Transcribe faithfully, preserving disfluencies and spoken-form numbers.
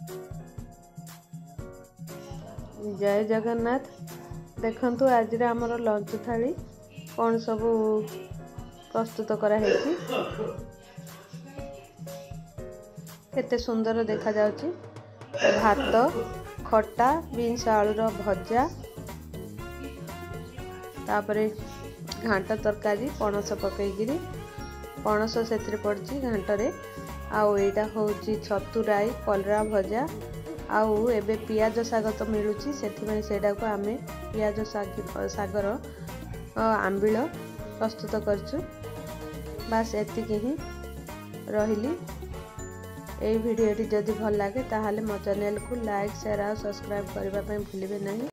जय जगन्नाथ। देखंतु आज आमर लंच थाली कौन सब प्रस्तुत कराई केते सुंदर देखा जाउची। भात, खट्टा, बीन्स आलूर भजा, तापरे घांट तरकारी पणस पकईगिरी पणस से पड़ी घांटरे आउ एटा होची छतुराई कलरा भजा आउ एबे पियाज साग तो मिलूची सेथिबाई सेडा को आमे पियाज सागर आंबिल प्रस्तुत करछु। बास एतिकी ही रहिली। এই ভিডিওটি যদি ভাল লাগে তাহলে মো চ্যানেল को लाइक शेयर और सब्सक्राइब करने भूलिए नहीं।